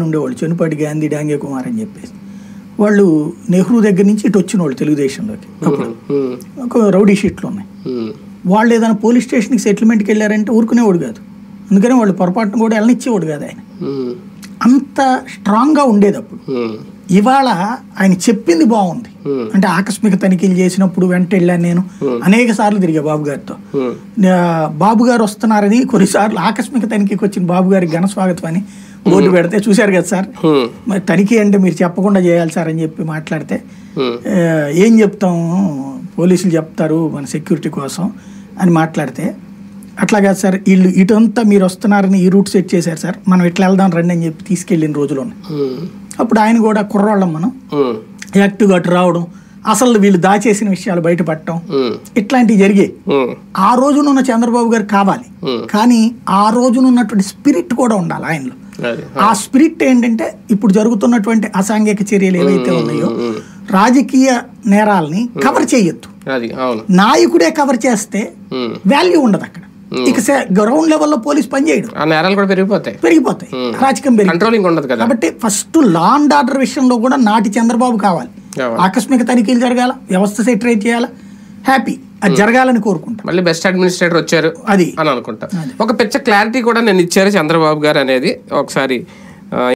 పక్కన ఉండేవాళ్ళు, చెన్నుపాటి గాంధీ, డాంగే కుమార్ అని చెప్పేసి. వాళ్ళు నెహ్రూ దగ్గర నుంచి ఇటు వచ్చిన వాళ్ళు తెలుగుదేశంలోకి. అప్పుడు ఒక రౌడీ షీట్లు ఉన్నాయి. వాళ్ళు ఏదైనా పోలీస్ స్టేషన్కి సెటిల్మెంట్కి వెళ్ళారంటే ఊరుకునేవాడు కాదు. అందుకని వాళ్ళు పొరపాటును కూడా వెళ్ళనిచ్చేవాడు కాదు ఆయన. అంత స్ట్రాంగ్గా ఉండేది అప్పుడు. ఇవాళ ఆయన చెప్పింది బాగుంది. అంటే ఆకస్మిక తనిఖీలు చేసినప్పుడు వెంట వెళ్ళాను నేను, అనేక సార్లు తిరిగా బాబు గారితో. బాబు గారు వస్తున్నారని కొన్నిసార్లు ఆకస్మిక తనిఖీకి వచ్చిన బాబు గారికి ఘన స్వాగతం అని బోర్డు పెడితే చూశారు కదా సార్, మరి తనిఖీ అంటే మీరు చెప్పకుండా చేయాలి సార్ అని చెప్పి మాట్లాడితే, ఏం చెప్తాము పోలీసులు చెప్తారు మన సెక్యూరిటీ కోసం అని మాట్లాడితే, అట్లా కాదు సార్ వీళ్ళు ఇటంతా మీరు వస్తున్నారని ఈ రూట్ సెట్ చేశారు సార్, మనం ఇట్లా వెళ్దాం రండి అని చెప్పి తీసుకెళ్ళిన రోజులు ఉన్నాయి. అప్పుడు ఆయన కూడా కుర్రాళ్ళం మనం యాక్టివ్గా అటు రావడం, అసలు వీళ్ళు దాచేసిన విషయాలు బయటపడటం, ఇట్లాంటివి జరిగాయి. ఆ రోజునున్న చంద్రబాబు గారు కావాలి, కానీ ఆ రోజునున్నటువంటి స్పిరిట్ కూడా ఉండాలి ఆయనలో. ఆ స్పిరిట్ ఏంటంటే ఇప్పుడు జరుగుతున్నటువంటి అసాంఘిక చర్యలు ఏవైతే ఉన్నాయో, రాజకీయ నేరాలని కవర్ చేయొద్దు. నాయకుడే కవర్ చేస్తే వాల్యూ ఉండదు అక్కడ. ఇక గ్రౌండ్ లెవెల్లో పోలీస్ పనిచేయడం, నేరాలు కూడా పెరిగిపోతాయి, రాజకీయం పెరిగిపోతుంది. కాబట్టి ఫస్ట్ లా అండ్ ఆర్డర్ విషయంలో కూడా నాటి చంద్రబాబు కావాలి. ఆకస్మిక తనిఖీలు జరగాల, వ్యవస్థ సెటరేట్ చేయాలా, హ్యాపీ అది జరగాలని కోరుకుంటా. మళ్ళీ బెస్ట్ అడ్మినిస్ట్రేటర్ వచ్చారు అది అని అనుకుంటా. ఒక పెద్ద క్లారిటీ కూడా నేను ఇచ్చారు చంద్రబాబు గారు అనేది ఒకసారి